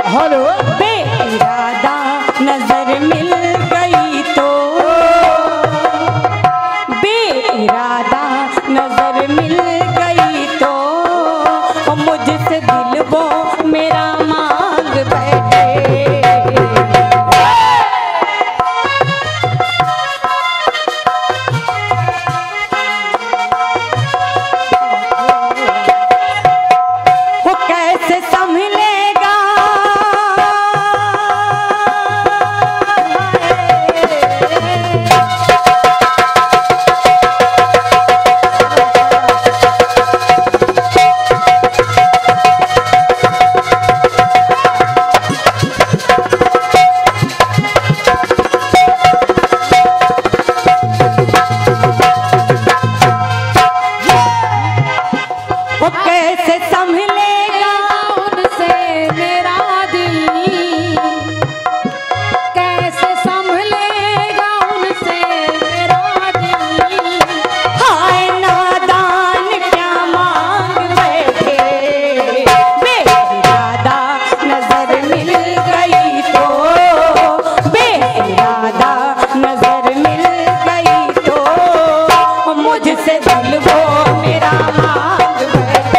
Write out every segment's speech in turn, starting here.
Hello बेइरादा नजर मिल गई तो, बेइरादा नजर मिल गई तो मुझसे दिल वो मेरा मांग बैठे। वो कैसे संभलेगा वो कैसे संभलेगा उनसे मेरा दिल, कैसे संभलेगा उनसे मेरा दिल। हाय नादान क्या मांग बैठे, बेइरादा नजर मिल गई तो, बेइरादा नजर मिल गई तो मुझसे दिल वो मेरा मांग बैठे।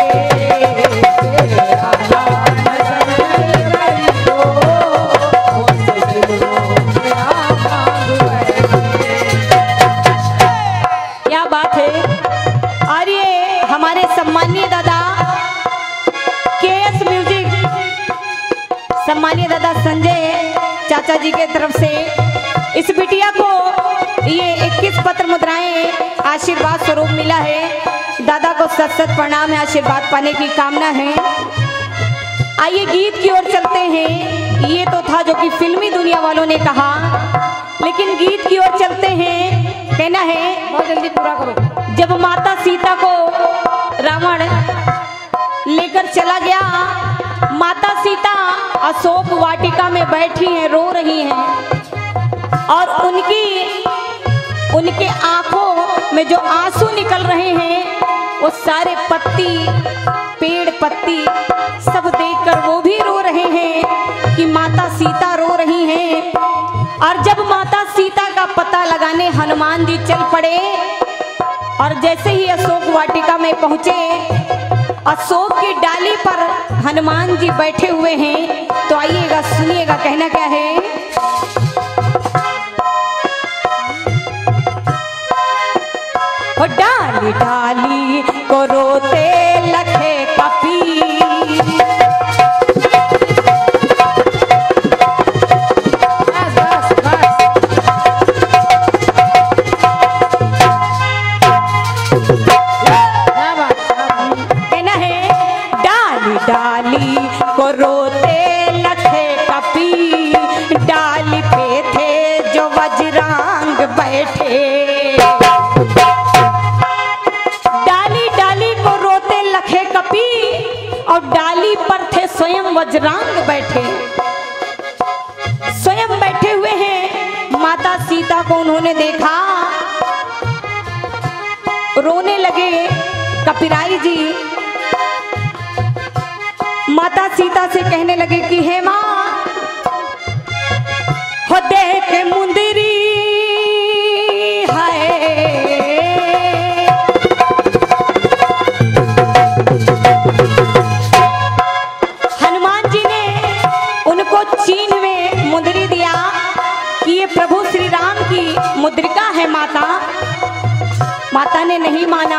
क्या बात है। और ये हमारे सम्मानीय दादा केएस म्यूजिक, सम्मानीय दादा संजय चाचा जी के तरफ से इस बिटिया को ये 21 पत्र मुद्राएं आशीर्वाद स्वरूप मिला है। दादा को सत सत प्रणाम है, आशीर्वाद पाने की कामना है। आइए गीत की ओर चलते हैं। ये तो था जो कि फिल्मी दुनिया वालों ने कहा, लेकिन गीत की ओर चलते हैं। कहना है बहुत जल्दी पूरा करो। जब माता सीता को रावण लेकर चला गया, माता सीता अशोक वाटिका में बैठी हैं, रो रही हैं, और उनके आंखों में जो आंसू निकल रहे हैं वो सारे पत्ती, पेड़ पत्ती सब देखकर वो भी रो रहे हैं कि माता सीता रो रही हैं। और जब माता सीता का पता लगाने हनुमान जी चल पड़े, और जैसे ही अशोक वाटिका में पहुंचे, अशोक की डाली पर हनुमान जी बैठे हुए हैं। तो आइएगा सुनिएगा, कहना क्या है। डाली डाली को रोते लखे कपी, कहना है डाली डाली को रोते लखे कपी, डाली पे थे जो वज्रांग बैठे। और डाली पर थे स्वयं वज्रांग बैठे, स्वयं बैठे हुए हैं। माता सीता को उन्होंने देखा, रोने लगे कपिराई जी। माता सीता से कहने लगे कि हे माँ, हो देख मुंदरी है, चीन में मुद्री दिया कि ये प्रभु श्री राम की मुद्रिका है माता। माता ने नहीं माना।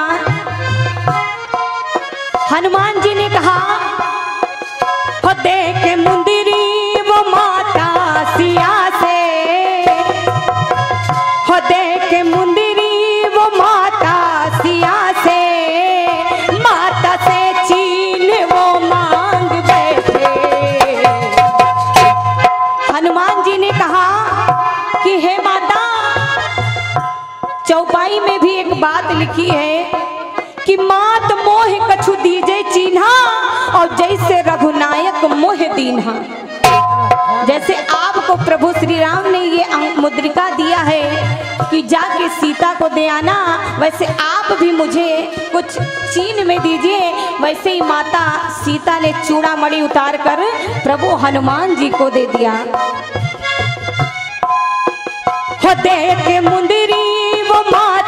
हनुमान जी ने कहा, हो देख मुंदरी वो माता सिया से, हो देख मुंदरी वो माता सिया से, माता से चीन वो मांग बैठे। हनुमान जी ने कहा कि हे माता, चौपाई में भी एक बात लिखी है कि मात मोह कछु दीजे चीन्हा, और जैसे रघुनायक मोह दीन्हा। जैसे आपको प्रभु श्री राम ने ये मुद्रिका दिया है, कि जाके सीता को दे आना, वैसे आप भी मुझे कुछ चीन में दीजिए। वैसे ही माता सीता ने चूड़ामणि उतार कर प्रभु हनुमान जी को दे दिया। हो देख मुंदरी वो माता